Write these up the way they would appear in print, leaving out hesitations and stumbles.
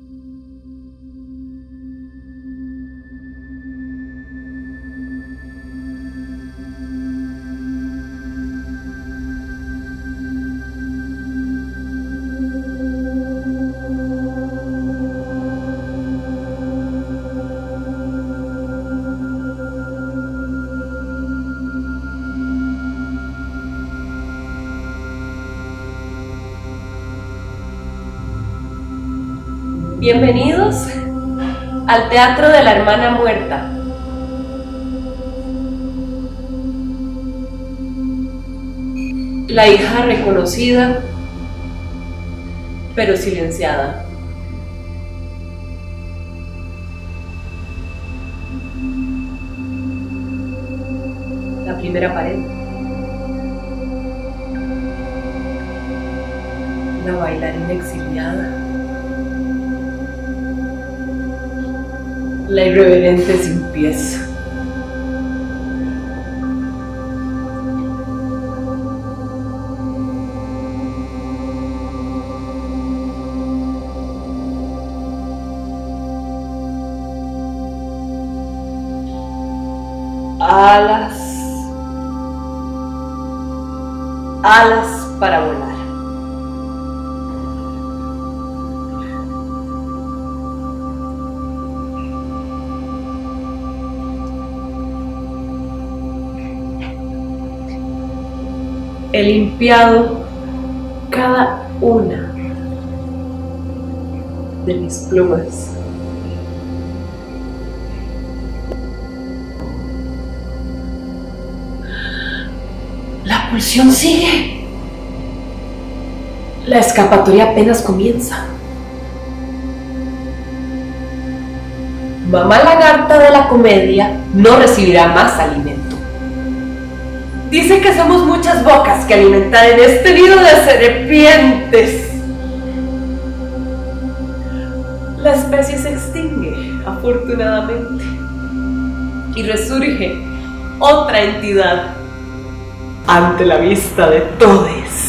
Bienvenidos al Teatro de la Hermana Muerta. La hija reconocida, pero silenciada. La primera pared. La bailarina exiliada. La irreverente sin pies. Alas, alas para volar. He limpiado cada una de mis plumas. La pulsión sigue. La escapatoria apenas comienza. Mamá lagarta de la comedia no recibirá más alimento. Dice que somos muchas bocas que alimentar en este nido de serpientes. La especie se extingue, afortunadamente, y resurge otra entidad ante la vista de todos.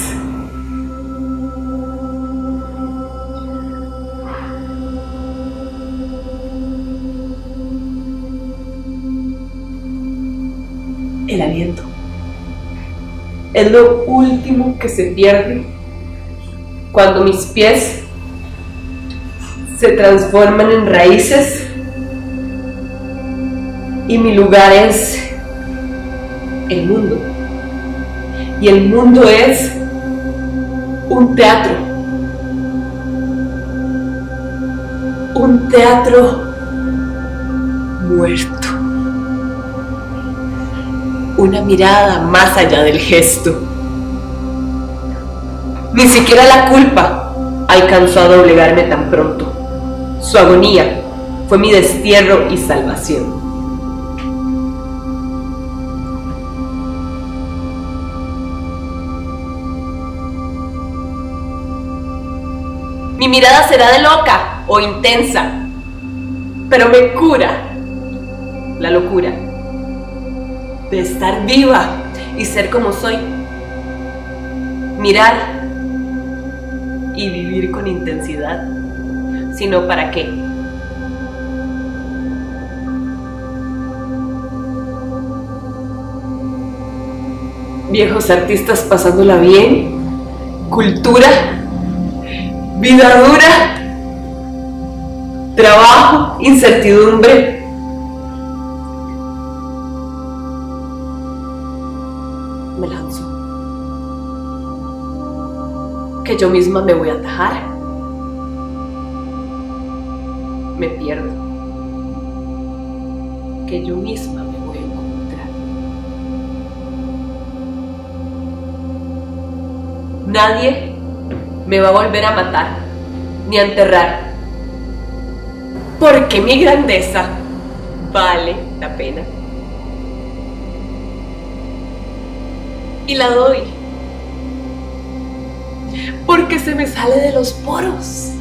El aliento es lo último que se pierde cuando mis pies se transforman en raíces y mi lugar es el mundo. Y el mundo es un teatro. Un teatro muerto. Una mirada más allá del gesto. Ni siquiera la culpa alcanzó a doblegarme tan pronto. Su agonía fue mi destierro y salvación. Mi mirada será de loca o intensa, pero me cura la locura de estar viva y ser como soy. Mirar y vivir con intensidad, sino para qué. Viejos artistas pasándola bien, cultura, vida dura, trabajo, incertidumbre. Me lanzo. Que yo misma me voy a atajar. Me pierdo. Que yo misma me voy a encontrar. Nadie me va a volver a matar ni a enterrar, porque mi grandeza vale la pena. Y la doy porque se me sale de los poros.